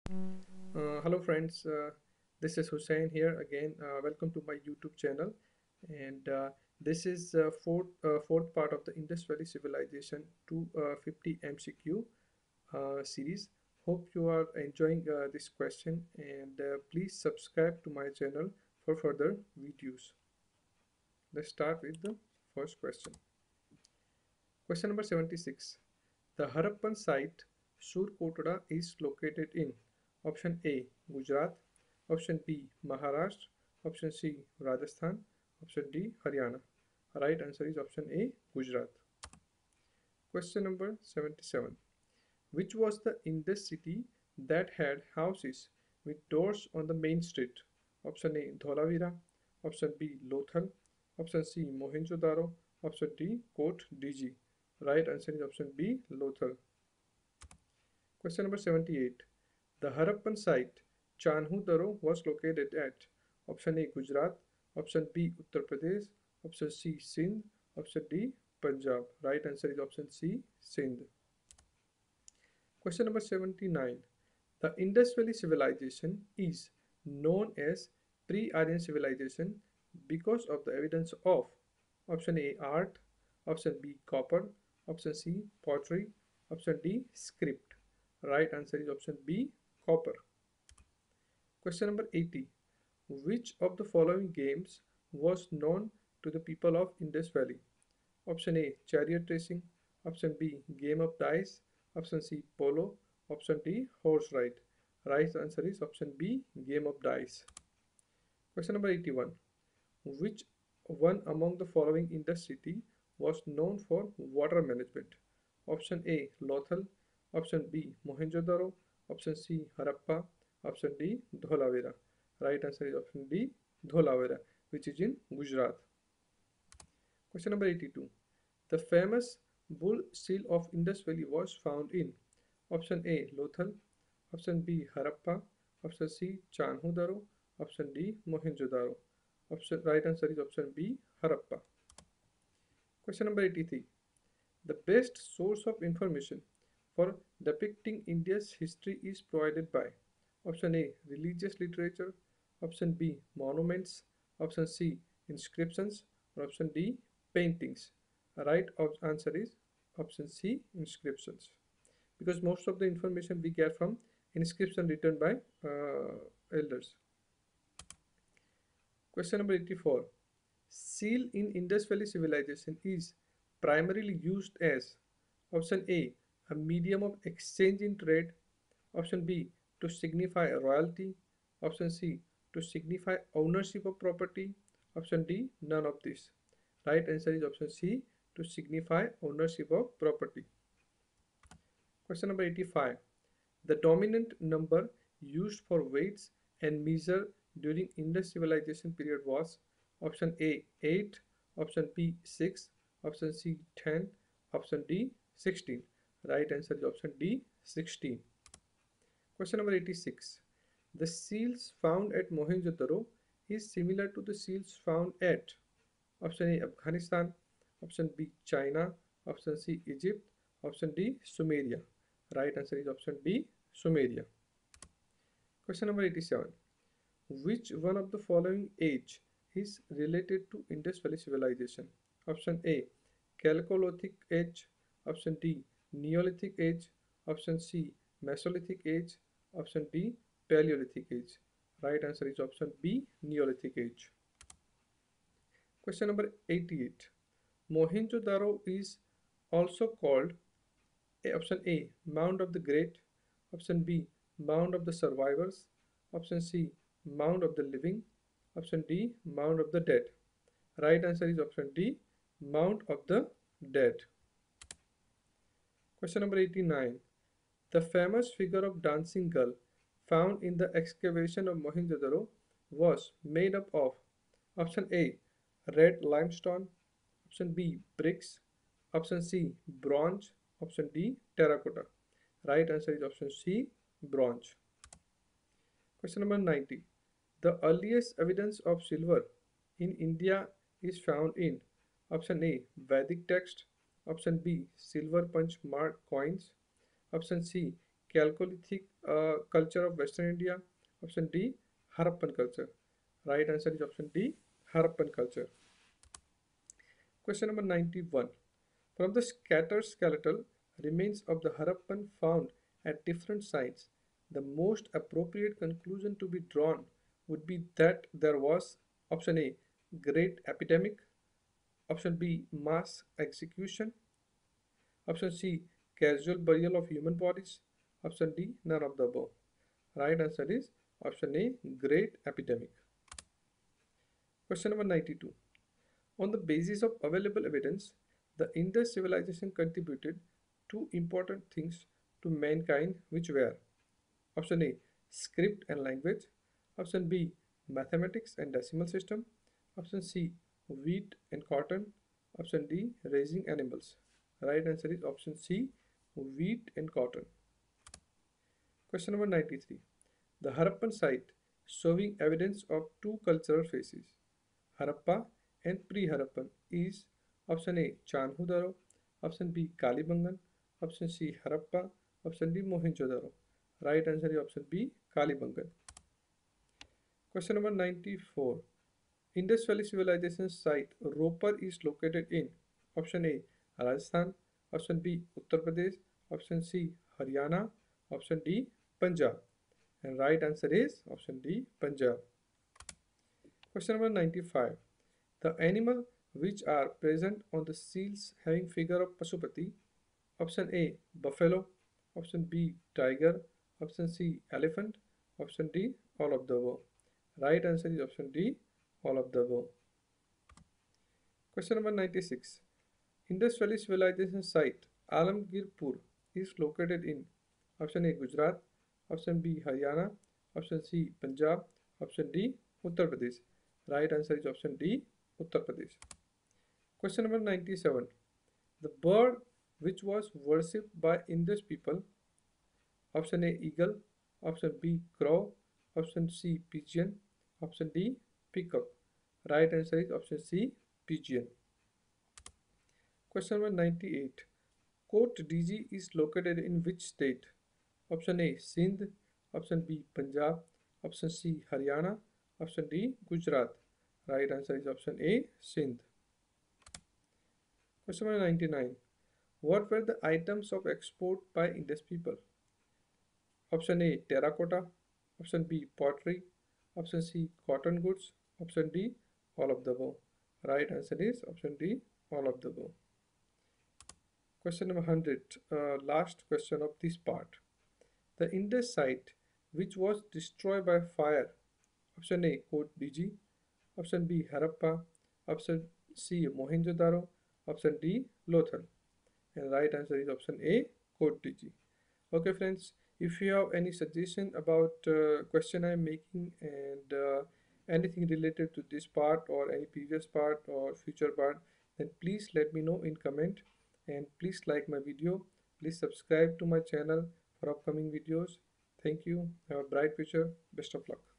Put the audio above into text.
Hello friends, this is Hussein here again. Welcome to my YouTube channel, and this is fourth part of the Indus Valley Civilization 250 MCQ series. Hope you are enjoying this question, and please subscribe to my channel for further videos. Let's start with the first question. Question number 76. The Harappan site Surkotada is located in option A Gujarat, option B Maharashtra, option C Rajasthan, option D Haryana. Right answer is option A Gujarat. Question number 77. Which was the Indus city that had houses with doors on the main street? Option A Dholavira, option B Lothal, option C Mohenjo-daro, option D Kot Diji. Right answer is option B Lothal. Question number 78. The Harappan site Chanhu Daro was located at option A Gujarat, option B Uttar Pradesh, option C Sindh, option D Punjab. Right answer is option C Sindh. Question number 79. The Indus Valley civilization is known as pre-Aryan civilization because of the evidence of option A art, option B copper, option C pottery, option D script. Right answer is option B copper. Question number 80. Which of the following games was known to the people of Indus Valley? Option A chariot racing, option B game of dice, option C polo, option D horse ride. Right answer is option B game of dice. Question number 81. Which one among the following Indus city was known for water management? Option A Lothal, option B Mohenjo-daro, option C Harappa, option D Dholavira. Right answer is option D Dholavira, which is in Gujarat. Question number 82. The famous bull seal of Indus Valley was found in option A Lothal, option B Harappa, option C Chanhu-daro, option D Mohenjo-daro. Option right answer is option B Harappa. Question number 83. The best source of information for depicting India's history is provided by option A religious literature, option B monuments, option C inscriptions, or option D paintings. Right answer is option C inscriptions, because most of the information we get from inscription written by elders. Question number 84. Seal in Indus Valley civilization is primarily used as option A a medium of exchange in trade, option B to signify royalty, option C to signify ownership of property, option D none of this. Right answer is option C to signify ownership of property. Question number 85. The dominant number used for weights and measure during Indus civilization period was option A 8, option B 6, option C 10, option D 16. Right answer is option D 16. Question number 86. The seals found at Mohenjo-daro is similar to the seals found at option A Afghanistan, option B China, option C Egypt, option D Sumeria. Right answer is option D Sumeria. Question number 87. Which one of the following age is related to Indus Valley civilization? Option A Chalcolithic age, option D Neolithic age, option C Mesolithic age, option D Paleolithic age. Right answer is option B Neolithic age. Question number 88. Mohenjo-daro is also called option A Mound of the Great, option B Mound of the Survivors, option C Mound of the Living, option D Mound of the Dead. Right answer is option D Mound of the Dead. Question number 89. The famous figure of dancing girl found in the excavation of Mohenjo-daro was made up of option A red limestone, option B bricks, option C bronze, option D terracotta. Right answer is option C bronze. Question number 90. The earliest evidence of silver in India is found in option A Vedic text, option B silver punch mark coins, option C Chalcolithic culture of Western India. Option D, Harappan culture. Right answer is option D, Harappan culture. Question number 91. From the scattered skeletal remains of the Harappan found at different sites, the most appropriate conclusion to be drawn would be that there was option A, great epidemic, option B, mass execution, option C, casual burial of human bodies, option D, none of the above. Right answer is option A, great epidemic. Question number 92. On the basis of available evidence, the Indus civilization contributed two important things to mankind, which were option A, script and language, option B, mathematics and decimal system, option C, wheat and cotton, option D, raising animals. Right answer is option C, wheat and cotton. Question number 93. The Harappan site showing evidence of two cultural phases, Harappa and pre-Harappan, is option A, Chanhudaro, option B, Kalibangan, option C, Harappa, option D, Mohenjo-daro. Right answer is option B, Kalibangan. Question number 94. Indus Valley Civilization site Ropar is located in option A, Rajasthan, option B, Uttar Pradesh, option C, Haryana, option D, Punjab. And right answer is option D, Punjab. Question number 95. The animal which are present on the seals having figure of Pasupati. Option A, buffalo. Option B, tiger. Option C, elephant. Option D, all of the above. Right answer is option D, all of the above. Question number 96. Indus Valley Civilization site Alamgirpur is located in option A, Gujarat. Option B, Haryana. Option C, Punjab. Option D, Uttar Pradesh. Right answer is option D, Uttar Pradesh. Question number 97. The bird which was worshipped by Indus people. Option A, eagle. Option B, crow. Option C, pigeon. Option D, peacock. Right answer is option C, pigeon. Question number 98. Kot DG is located in which state? Option A, Sindh. Option B, Punjab. Option C, Haryana. Option D, Gujarat. Right answer is option A, Sindh. Question number 99. What were the items of export by Indus people? Option A, terracotta. Option B, pottery. Option C, cotton goods. Option D, all of the above. Right answer is option D, all of the above. Question number 100, last question of this part. The Indus site which was destroyed by fire. Option A, Kot DG. Option B, Harappa. Option C, Mohenjo-daro. Option D, Lothal. And right answer is option A, Kot DG. Okay friends, if you have any suggestion about question I am making and anything related to this part or any previous part or future part, then please let me know in comment, and please like my video. Please subscribe to my channel for upcoming videos. Thank you. Have a bright future. Best of luck.